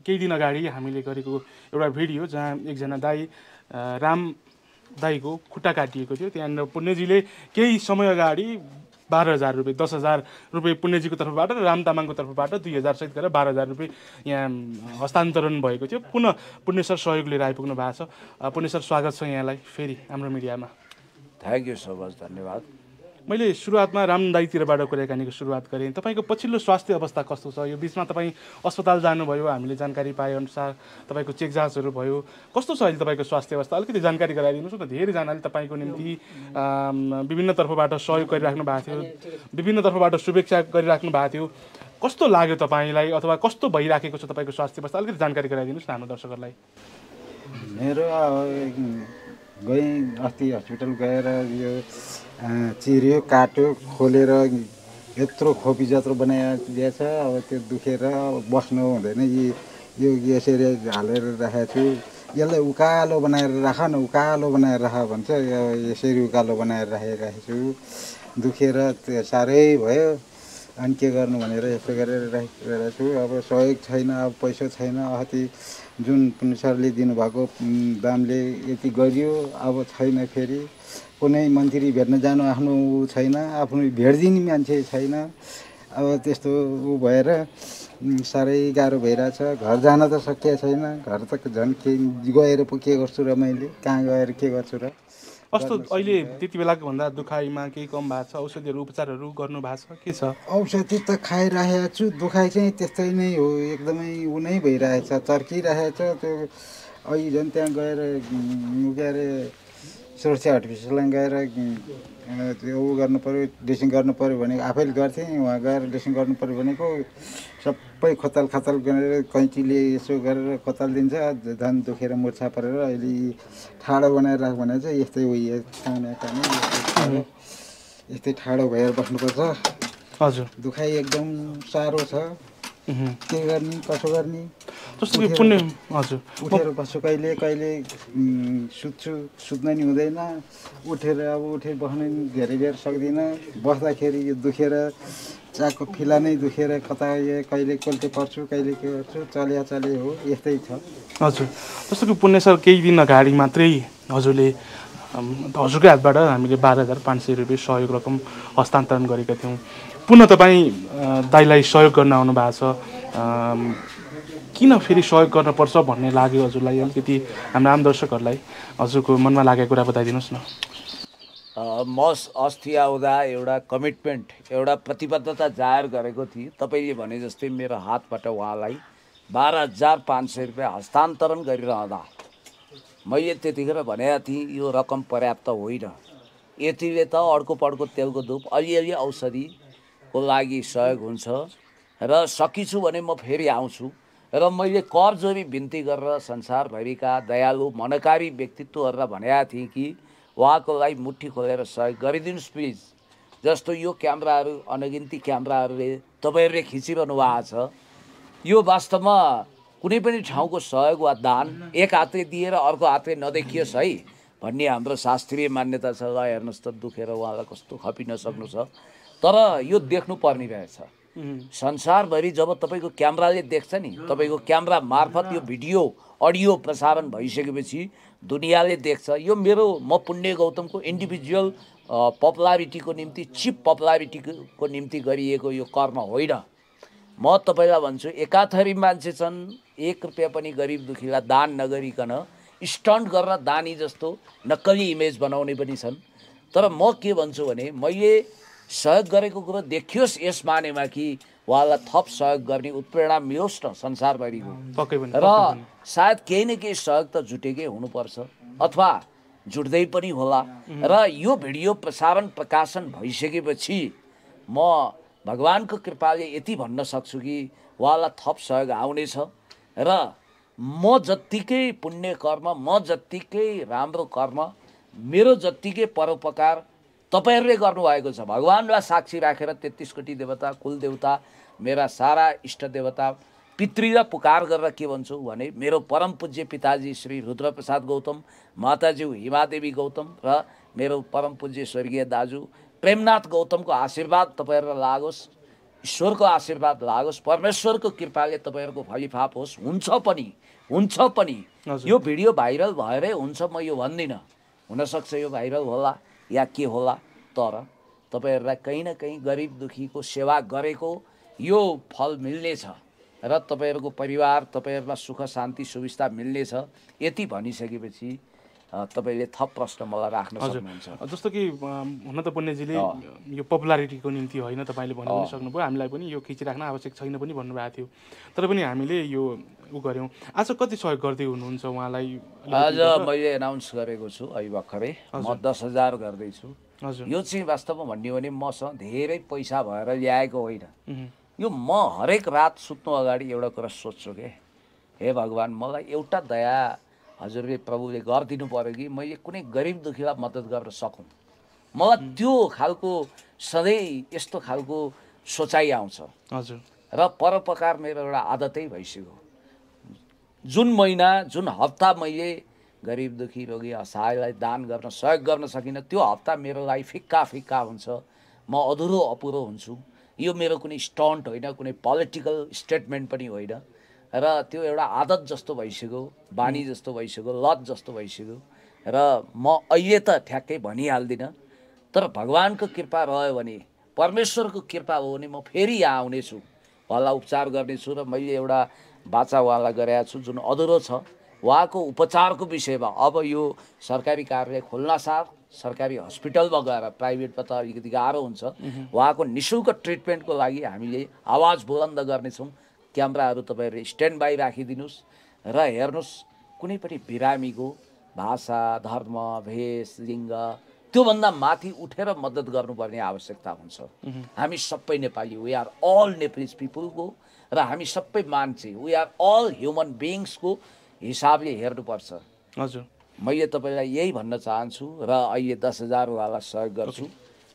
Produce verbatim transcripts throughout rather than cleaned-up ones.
केही दिन अगाडि हामीले गरेको एउटा भिडियो जहाँ एकजना दाई राम दाईको खुट्टा काटिएको थियो। त्यहाँनिर पुण्यजीले केही समय अगाडि बाह्र हजार रुपियाँ दस हजार रुपियाँ पुण्यजीको तर्फबाट र राम तामाङको तर्फबाट दुई हजार सहित गरेर बाह्र हजार रुपियाँ यहाँ हस्तान्तरण भएको थियो। पुनः पुण्य सर सहयोग लिएर आइपुग्नु भएको छ। पुण्य सर स्वागत छ यहाँलाई फेरि हाम्रो मिडियामा। थ्याङ्क यू सो मच, धन्यवाद। मैले सुरुवातमा राम दाईतिरबाट कुराकानीको सुरुवात गरेँ। तपाईँको पछिल्लो स्वास्थ्य अवस्था कस्तो छ? यो बिचमा तपाईँ अस्पताल जानुभयो, हामीले जानकारी पाएअनुसार तपाईँको चेक जाँचहरू भयो। कस्तो छ अहिले तपाईँको स्वास्थ्य अवस्था? अलिकति जानकारी गराइदिनुहोस् न। धेरैजनाले तपाईँको निम्ति विभिन्न तर्फबाट सहयोग गरिराख्नु भएको थियो, विभिन्न तर्फबाट शुभेच्छा गरिराख्नु भएको थियो। कस्तो लाग्यो तपाईँलाई अथवा कस्तो भइराखेको छ तपाईँको स्वास्थ्य अवस्था? अलिकति जानकारी गराइदिनुहोस् न हाम्रो दर्शकहरूलाई। मेरो गएँ अस्ति हस्पिटल गएर यो चिर्यो काट्यो खोलेर यत्रो खोपी जत्रो बनाइदिएछ। अब त्यो दुखेर बस्नु हुँदैन। यी यो यसरी हालेर राखेको छु। यसलाई उकालो बनाएर राख न, उकालो बनाएर राख भन्छ। यसरी उकालो बनाएर राखिरहेको छु। दुखेर त्यो साह्रै भयो। अनि के गर्नु भनेर यस्तो गरेर राखिरहेको छु। अब सहयोग छैन, अब पैसा छैन। अस्ति जुन पुण्य सरले दिनुभएको दामले यति गरियो, अब छैन। फेरि कुनै मन्त्री भेट्न जानु आफ्नो छैन, आफ्नो भेट्दिने मान्छे छैन। अब त्यस्तो ऊ भएर साह्रै गाह्रो भइरहेछ। घर जान त सकिएको छैन। घर त झन् के गएर पो के गर्छु र मैले, कहाँ गएर के गर्छु र। कस्तो अहिले त्यति बेलाको भन्दा दुखाइमा केही कम भएको छ? औषधिहरू उपचारहरू गर्नु भएको छ? के छ? औषधि त खाइरहेको छु। दुखाइ चाहिँ त्यस्तै नै हो, एकदमै ऊ नै भइरहेछ, चर्किरहेछ। त्यो अहिले झन् त्यहाँ गएर के अरे सुरक्षा हस्पिटलमा गएर त्यो ऊ गर्नु पऱ्यो, ड्रेसिङ गर्नु पऱ्यो भने आफैले गर्थेँ। वहाँ गएर ड्रेसिङ गर्नु पऱ्यो भनेको सबै खोतल खातल गरेर कैँचीले यसो गरेर खोतल दिन्छ। झन् दुखेर मुर्छा परेर अहिले ठाडो बनाएर राख भने चाहिँ यस्तै उयो खाने खाने यस्तै ठाडो भएर बस्नुपर्छ। हजुर, दुखाइ एकदम साह्रो छ। के गर्ने कसो गर्ने? जस्तो कि पुण्य हजुर उठेर बस्छु, कहिले कहिले सुत्छु, सुत्न नि हुँदैन। उठेर अब उठेर बस्न नि धेरै बेर सक्दिनँ। बस्दाखेरि यो दुखेर चाकको फिला नै दुखेर कता कहिले कोल्टे पर्छु, कहिले के गर्छु, चलिया चले हो, यस्तै छ। हजुर, जस्तो कि पुण्य सर केही दिन अगाडि मात्रै हजुरले हजुरकै हातबाट हामीले बाह्र हजार पाँच सय रुपियाँ सहयोग रकम हस्तान्तरण गरेका थियौँ। पुनः तपाईँ दाइलाई सहयोग गर्न आउनु भएको छ। किन फेरि सहयोग गर्नुपर्छ भन्ने लाग्यो हजुरलाई? अलिकति हाम्रो आम दर्शकहरूलाई हजुरको मनमा लागेको कुरा बताइदिनुहोस् न। म अस्ति आउँदा एउटा कमिटमेन्ट, एउटा प्रतिबद्धता जाहेर गरेको थिएँ। तपाईँले भने जस्तै मेरो हातबाट उहाँलाई बाह्र हजार पाँच सय रुपियाँ हस्तान्तरण गरिरहँदा मैले त्यतिखेर भनेको थिएँ यो रकम पर्याप्त होइन। यतिले त अर्को पड्को तेलको धुप अलिअलि औषधिको लागि सहयोग हुन्छ र सकिछु भने म फेरि आउँछु। र मैले करजोरी बिन्ती गरेर संसारभरिका दयालु मनकारी व्यक्तित्वहरूलाई भनेको थिएँ कि उहाँको लागि मुट्ठी खोलेर सहयोग गरिदिनुहोस् प्लिज। जस्तो यो क्यामेराहरू, अनगिन्ती क्यामेराहरूले तपाईँहरूले खिचिरहनु भएको छ। यो वास्तवमा कुनै पनि ठाउँको सहयोग वा दान एक हातले दिएर अर्को हातले नदेखियोस् है भन्ने हाम्रो शास्त्रीय मान्यता छ। ल हेर्नुहोस् त दुखेर उहाँलाई कस्तो खपिन सक्नु छ। तर यो देख्नु पर्ने रहेछ। संसारभरि जब तपाईँको क्यामेराले देख्छ नि, तपाईँको क्यामेरा मार्फत यो भिडियो अडियो प्रसारण भइसकेपछि दुनियाँले देख्छ। यो मेरो म पुण्य गौतमको इन्डिभिजुअल पपुलारिटीको निम्ति, चिप पपुलारिटीको निम्ति गरिएको यो कर्म होइन। म तपाईँलाई भन्छु, एकाथरी मान्छे छन् एक रुपियाँ पनि गरिब दुखीलाई दान नगरिकन स्टन्ट गरेर दानी जस्तो नक्कली इमेज बनाउने पनि छन्। तर म के भन्छु भने मैले सहयोग गरेको कुरो देखियोस् यस मानेमा कि उहाँलाई थप सहयोग गर्ने उत्प्रेरणा मिलोस् न संसारभरिको। र सायद केही न केही सहयोग त जुटेकै हुनुपर्छ अथवा जुट्दै पनि होला। र यो भिडियो प्रसारण प्रकाशन भइसकेपछि म भगवानको कृपाले यति भन्न सक्छु कि उहाँलाई थप सहयोग आउनेछ। र म जत्तिकै पुण्य कर्म, म जत्तिकै राम्रो कर्म, मेरो जत्तिकै परोपकार तपाईँहरूले गर्नुभएको छ। भगवान्लाई साक्षी राखेर तेत्तिस कोटी देवता, कुल देवता, मेरा सारा इष्ट देवता, पितृलाई पुकार गरेर के भन्छु भने मेरो परम पूज्य पिताजी श्री रुद्रप्रसाद गौतम, माताज्यू हिमादेवी गौतम र मेरो परम पूज्य स्वर्गीय दाजु प्रेमनाथ गौतमको आशीर्वाद तपाईँहरूलाई लागोस्। ईश्वरको आशीर्वाद लागोस्, परमेश्वरको कृपाले तपाईँहरूको फलिफाप होस्। हुन्छ पनि हुन्छ पनि यो भिडियो भाइरल भएरै हुन्छ म यो भन्दिनँ। हुनसक्छ यो भाइरल होला या के होला, तर तपाईँहरूलाई कहीँ न कहीँ गरिब दुखीको सेवा गरेको यो फल मिल्नेछ र तपाईँहरूको परिवार, तपाईँहरूलाई सुख शान्ति सुविस्ता मिल्नेछ। यति भनिसकेपछि तपाईँले थप प्रश्न मलाई राख्न सक्नुहुन्छ। जस्तो कि हुन त पुण्यजीले यो पपुलारिटीको निम्ति होइन तपाईँले भनि पनि सक्नुभयो, हामीलाई पनि यो खिचिराख्न आवश्यक छैन पनि भन्नुभएको थियो, तर पनि हामीले यो उ गऱ्यौँ। आज कति सहयोग गर्दै हुनुहुन्छ उहाँलाई? आज मैले एनाउन्स गरेको छु अहिले भर्खरै, म दस हजार गर्दैछु। यो चाहिँ वास्तवमा भन्ने हो भने मसँग धेरै पैसा भएर ल्याएको होइन। यो म हरेक रात सुत्नु अगाडि एउटा कुरा सोध्छु के, हे भगवान् मलाई एउटा दया हजुरले प्रभुले गरिदिनु पऱ्यो कि मैले कुनै गरिब दुखीलाई मद्दत गर्न सकौँ। मलाई त्यो खालको सधैँ यस्तो खालको सोचाइ आउँछ। हजुर। र परोपकार मेरो एउटा आदतै भइसक्यो। जुन महिना जुन हप्ता मैले गरिब दुखी रोगी असहायलाई दान गर्न सहयोग गर्न सकिनँ, त्यो हप्ता मेरो लागि फिक्का फिक्का हुन्छ। म अधुरो अपुरो हुन्छु। यो मेरो कुनै स्टन्ट होइन, कुनै पोलिटिकल स्टेटमेन्ट पनि होइन, र त्यो एउटा आदत जस्तो भइसक्यो, बानी जस्तो भइसक्यो, लत जस्तो भइसक्यो। र म अहिले त ठ्याक्कै भनिहाल्दिनँ, तर भगवानको कृपा रह्यो भने, परमेश्वरको कृपा हो भने म फेरि यहाँ आउनेछु, उहाँलाई उपचार गर्नेछु। र मैले एउटा बाचा उहाँलाई गरेको छु जुन अधुरो छ। उहाँको उपचारको विषयमा अब यो सरकारी कार्यालय खोल्न साथ सरकारी हस्पिटलमा गएर, प्राइभेटमा त अलिकति गाह्रो हुन्छ, उहाँको निःशुल्क ट्रिटमेन्टको लागि हामीले आवाज बुलन्द गर्नेछौँ। क्यामेराहरू तपाईँहरूले स्ट्यान्ड बाई राखिदिनुहोस् र हेर्नुहोस्, कुनै पनि बिरामीको भाषा, धर्म, भेष, लिङ्ग त्योभन्दा माथि उठेर मद्दत गर्नुपर्ने आवश्यकता हुन्छ। हामी सबै Nepali, we are all Nepalese पिपुलको, र हामी सबै मान्छे, वी आर अल ह्युमन बिङ्सको हिसाबले हेर्नुपर्छ। हजुर। मैले तपाईँलाई यही भन्न चाहन्छु। र अहिले दस हजार उहाँलाई सहयोग गर्छु।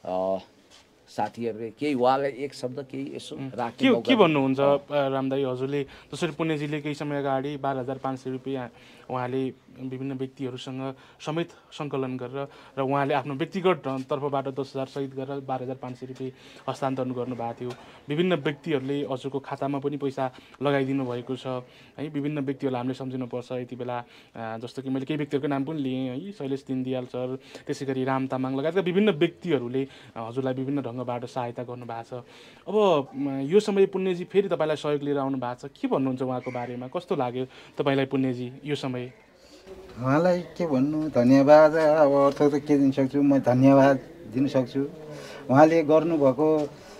साथीहरूले केही उहाँलाई एक शब्द केही यसो राख्नु के के भन्नुहुन्छ रामदाई? हजुरले जसरी पुण्यजीले केही समय अगाडि बाह्र हजार पाँच सय रुपियाँ उहाँले विभिन्न व्यक्तिहरूसँग समेत सङ्कलन गरेर र उहाँले आफ्नो व्यक्तिगत तर्फबाट दस हजार सहित गरेर बाह्र हजार पाँच सय रुपियाँ हस्तान्तरण गर्नुभएको थियो। विभिन्न व्यक्तिहरूले हजुरको खातामा पनि पैसा लगाइदिनु भएको छ है। विभिन्न व्यक्तिहरूलाई हामीले सम्झिनुपर्छ यति बेला। जस्तो कि मैले केही व्यक्तिहरूको नाम पनि लिएँ है, शैलेश दिनदियाल सर, त्यसै गरी राम तामाङ लगायतका विभिन्न व्यक्तिहरूले हजुरलाई विभिन्न ढङ्गबाट सहायता गर्नुभएको छ। अब यो समय पुण्यजी फेरि तपाईँलाई सहयोग लिएर आउनु भएको छ, के भन्नुहुन्छ उहाँको बारेमा? कस्तो लाग्यो तपाईँलाई पुण्यजी यो समय? उहाँलाई के भन्नु, धन्यवाद। अब अर्थ त के दिन सक्छु, म धन्यवाद दिन सक्छु। उहाँले गर्नुभएको,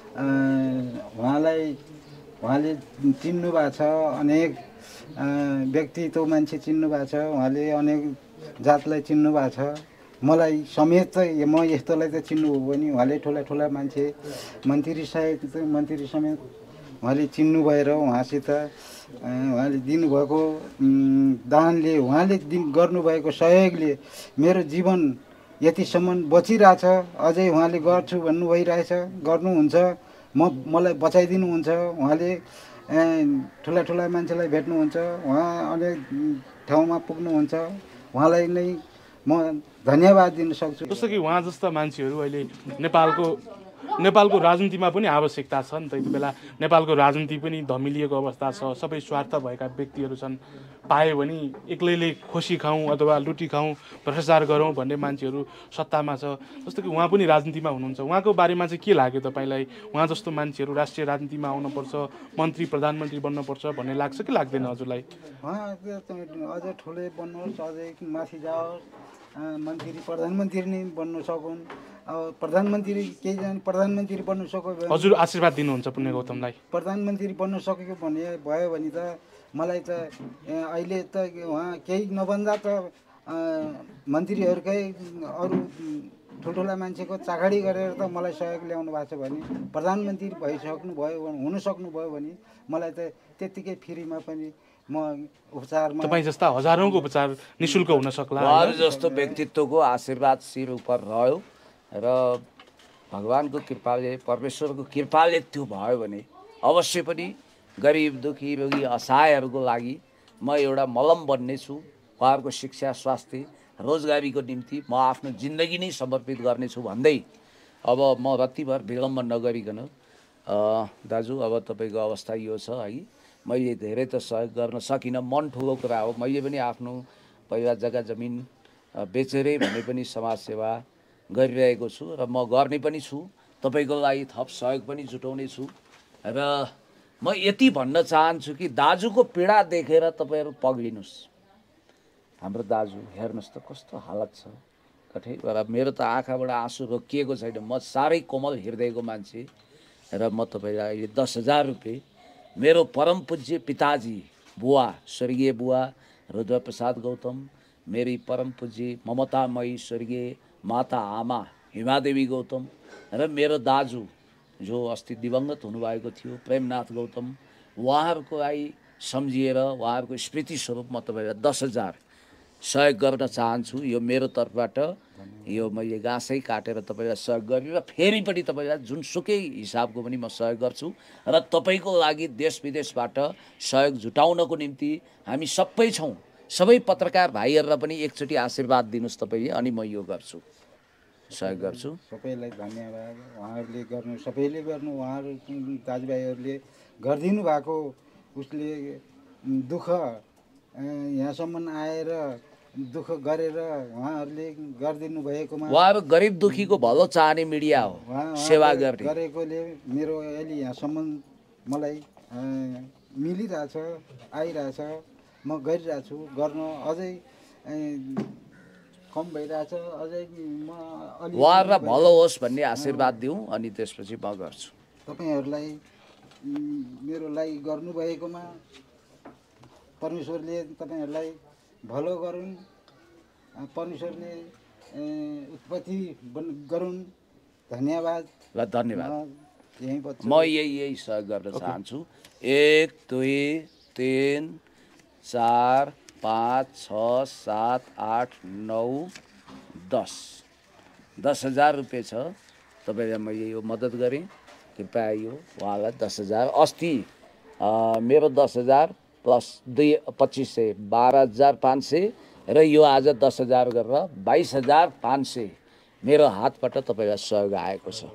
उहाँलाई उहाँले चिन्नु भएको छ, अनेक व्यक्तित्व मान्छे चिन्नु भएको छ, उहाँले अनेक जातलाई चिन्नु भएको छ। मलाई समेत त म यस्तोलाई त चिन्नुभयो भने उहाँले ठुला ठुला मान्छे, मन्त्री साहेब मन्त्री समेत उहाँले चिन्नु भएर उहाँसित उहाँले दिनुभएको दानले, उहाँले दिन गर्नुभएको सहयोगले मेरो जीवन यतिसम्म बचिरहेछ। अझै उहाँले गर्छु भन्नु भइरहेछ, गर्नुहुन्छ, म मलाई बचाइदिनुहुन्छ। उहाँले ठुला ठुला मान्छेलाई भेट्नुहुन्छ, उहाँ अनेक ठाउँमा पुग्नुहुन्छ। उहाँलाई नै म धन्यवाद दिन सक्छु। जस्तो कि उहाँ जस्ता मान्छेहरू अहिले नेपालको नेपालको राजनीतिमा पनि आवश्यकता छ नि त। यति बेला नेपालको राजनीति पनि धमिलिएको अवस्था छ, सबै स्वार्थ भएका व्यक्तिहरू छन्। पायो भने एक्लैले खोसी खाउँ अथवा लुटी खाउँ, भ्रष्टाचार गरौँ भन्ने मान्छेहरू सत्तामा छ। जस्तो कि उहाँ पनि राजनीतिमा हुनुहुन्छ, उहाँको बारेमा चाहिँ के लाग्यो तपाईँलाई? उहाँ जस्तो मान्छेहरू राष्ट्रिय राजनीतिमा आउनुपर्छ, मन्त्री प्रधानमन्त्री बन्नुपर्छ भन्ने लाग्छ कि लाग्दैन हजुरलाई? उहाँ अझ ठुलै बन्नुहोस्, अझै माथि जाओस्, मन्त्री प्रधानमन्त्री नै बन्नु सकुन्। अब प्रधानमन्त्री केही जाने प्रधानमन्त्री बन्नु सक्यो भने हजुर आशीर्वाद दिनुहुन्छ पुण्य गौतमलाई? प्रधानमन्त्री बन्नु सकेको भने भयो भने त मलाई त अहिले त उहाँ केही नभन्दा त मन्त्रीहरूकै अरू ठुल्ठुला मान्छेको चाकडी गरेर त मलाई सहयोग ल्याउनु भएको छ भने, प्रधानमन्त्री भइसक्नु भयो भने, हुनु सक्नुभयो भने मलाई त त्यत्तिकै फ्रीमा पनि म उपचारमा, तपाईँ जस्ता हजारौँको उपचार निःशुल्क हुन सक्ला। उहाँहरू जस्तो व्यक्तित्वको आशीर्वाद शिर उप रह्यो र भगवानको कृपाले, परमेश्वरको कृपाले त्यो भयो भने अवश्य पनि गरिब दुखी रोगी असहायहरूको लागि म एउटा मलम बन्नेछु। उहाँहरूको शिक्षा, स्वास्थ्य, रोजगारीको निम्ति म आफ्नो जिन्दगी नै समर्पित गर्नेछु भन्दै अब म रत्तिभर विलम्ब नगरिकन दाजु अब तपाईँको अवस्था यो छ है, मैले धेरै त सहयोग गर्न सकिनँ, मन ठुलो कुरा हो। मैले पनि आफ्नो परिवार जग्गा जमिन बेचेरै भने पनि समाजसेवा गरिरहेको छु र म गर्ने पनि छु। तपाईँको लागि थप सहयोग पनि जुटाउने छु र म यति भन्न चाहन्छु कि दाजुको पीडा देखेर तपाईँहरू पग्लिनुहोस्। हाम्रो दाजु हेर्नुहोस् त कस्तो हालत छ कठै। मेरो त आँखाबाट आँसु रोकिएको छैन। म साह्रै कोमल हृदयको मान्छे र म तपाईँलाई दस हजार रुपियाँ मेरो परम पूज्य पिताजी बुवा स्वर्गीय बुवा रुद्रप्रसाद गौतम, मेरी परम पूज्य ममतामयी स्वर्गीय माता आमा हिमादेवी गौतम र मेरो दाजु जो अस्ति दिवंगत हुनुभएको थियो प्रेमनाथ गौतम, उहाँहरूको लागि सम्झिएर उहाँहरूको स्मृति स्वरूप म तपाईँलाई दस हजार सहयोग गर्न चाहन्छु। यो मेरो तर्फबाट यो मैले गाँसै काटेर तपाईँलाई सहयोग गरेर फेरि पनि तपाईँलाई जुनसुकै हिसाबको पनि म सहयोग गर्छु र तपाईँको लागि देश विदेशबाट सहयोग जुटाउनको निम्ति हामी सबै छौँ। सबै पत्रकार भाइहरूलाई पनि एकचोटि आशीर्वाद दिनुहोस् तपाईँले, अनि म यो गर्छु, सहयोग गर्छु। सबैलाई धन्यवाद। उहाँहरूले गर्नु सबैले गर्नु, उहाँहरू दाजुभाइहरूले गरिदिनु भएको उसले दुःख यहाँसम्म आएर दुःख गरेर उहाँहरूले गरिदिनु भएकोमा उहाँहरू गरिब दुखीको भलो चाहने मिडिया हो, सेवा गर्ने गरेकोले मेरो अहिले यहाँसम्म मलाई मिलिरहेछ, आइरहेछ, म गरिरहेछु। गर्न अझै कम भइरहेछ, अझै म अलि उहाँहरूलाई भलो होस् भन्ने आशीर्वाद दिउँ अनि त्यसपछि म गर्छु। तपाईँहरूलाई मेरो लागि गर्नुभएकोमा परमेश्वरले तपाईँहरूलाई भलो गरून्, परमेश्वरले उत्पत्ति गरून्। धन्यवाद ल धन्यवाद। यही म यही यही सहयोग गर्न चाहन्छु। एक दुई तिन चार पाँच छ सात आठ नौ दस दस हजार रुपियाँ छ। तपाईँलाई मैले यो मद्दत गरेँ, कृपया यो उहाँलाई दस हजार अस्ति मेरो दस हजार प्लस दुई पच्चिस सय बाह्र हजार पाँच सय र यो आज दस हजार गरेर बाइस हजार पाँच सय मेरो हातबाट तपाईँलाई सहयोग आएको छ।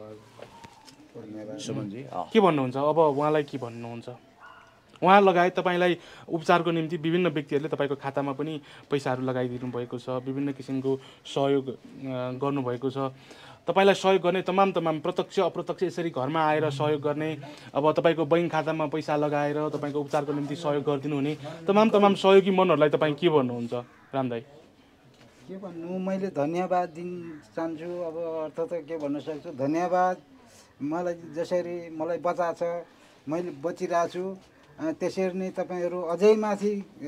सुमनजी के भन्नुहुन्छ अब उहाँलाई के भन्नुहुन्छ? उहाँ लगायत तपाईँलाई उपचारको निम्ति विभिन्न व्यक्तिहरूले तपाईँको खातामा पनि पैसाहरू लगाइदिनु भएको छ, विभिन्न किसिमको सहयोग गर्नुभएको छ। तपाईँलाई सहयोग गर्ने तमाम तमाम प्रत्यक्ष अप्रत्यक्ष यसरी घरमा आएर सहयोग गर्ने, अब तपाईँको बैङ्क खातामा पैसा लगाएर तपाईँको उपचारको निम्ति सहयोग गरिदिनु हुने तमाम तमाम सहयोगी मनहरूलाई तपाईँ के भन्नुहुन्छ राम दाइ? के भन्नु, मैले धन्यवाद दिन चाहन्छु। अब अर्थ त के भन्न सक्छु, धन्यवाद। मलाई जसरी मलाई बचाएको छ, मैले बचिरहेको छु, त्यसरी नै तपाईँहरू अझै माथि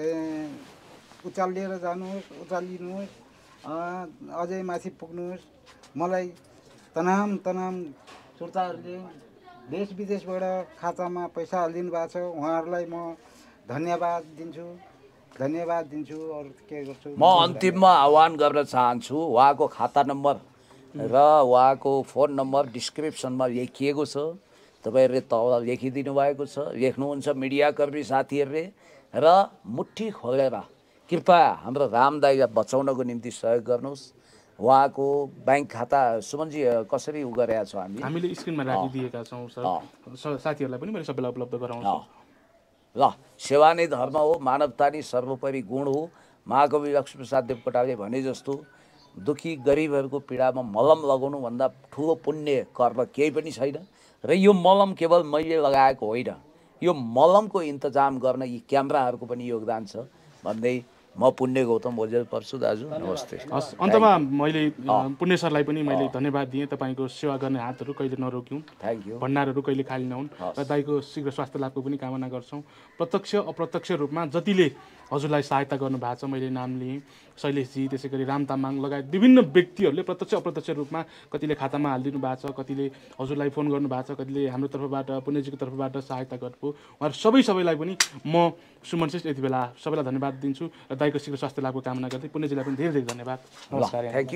उचालिएर जानुहोस्, उचालिनुहोस्, अझै माथि पुग्नुहोस्। मलाई तमाम तमाम श्रोताहरूले देश विदेशबाट खातामा पैसा हालिदिनु भएको छ, उहाँहरूलाई म धन्यवाद दिन्छु, धन्यवाद दिन्छु। अरू के गर्छु, म अन्तिममा आह्वान गर्न चाहन्छु। उहाँको खाता नम्बर र उहाँको फोन नम्बर डिस्क्रिप्सनमा लेखिएको छ, तपाईँहरूले तल लेखिदिनु भएको छ, लेख्नुहुन्छ मिडियाकर्मी साथीहरूले र मुट्ठी खोलेर कृपया हाम्रो राम दाइलाई बचाउनको निम्ति सहयोग गर्नुहोस्। उहाँको ब्याङ्क खाता सुमनजी कसरी उ गरेका छौँ हामी हामीले स्क्रिनमा राखिदिएका छौँ सर, साथीहरूलाई पनि मैले सबैलाई उपलब्ध गराउँछु। ल सेवा नै धर्म हो, मानवता नै सर्वोपरि गुण हो। महाकवि लक्ष्मीप्रसाद देवकोटाले भने जस्तो दुखी गरिबहरूको पीडामा मलम लगाउनु भन्दा ठुलो पुण्य कर्म केही पनि छैन। र यो मलम केवल मैले लगाएको होइन, यो मलमको इन्तजाम गर्न यी क्यामेराहरूको पनि योगदान छ भन्दै म पुण्य गौतम ओझेल पर्छु। दाजु नमस्ते। हस्, अन्तमा मैले पुण्य सरलाई पनि मैले धन्यवाद दिएँ। तपाईँको सेवा गर्ने हातहरू कहिले नरोक्यौँ, थ्याङ्क यू। भण्डारहरू कहिले खाली नहुन् र दाइको शीघ्र स्वास्थ्य लाभको पनि कामना गर्छौँ। प्रत्यक्ष अप्रत्यक्ष रूपमा जतिले हजुरलाई सहायता गर्नुभएको छ, मैले नाम लिएँ, शैलेशजी, त्यसै गरी राम तामाङ लगायत विभिन्न व्यक्तिहरूले प्रत्यक्ष अप्रत्यक्ष रूपमा कतिले खातामा हालिदिनु भएको छ, कतिले हजुरलाई फोन गर्नुभएको छ, कतिले हाम्रो तर्फबाट पुण्यजीको तर्फबाट सहायता गर्नुभयो। उहाँहरू सबै सबैलाई पनि म सुमन श्रेष्ठ यति बेला सबैलाई धन्यवाद दिन्छु र दाइको शीघ्र स्वास्थ्य लाभको कामना गर्दै पुण्यजीलाई पनि धेरै धेरै धन्यवाद। नमस्कार।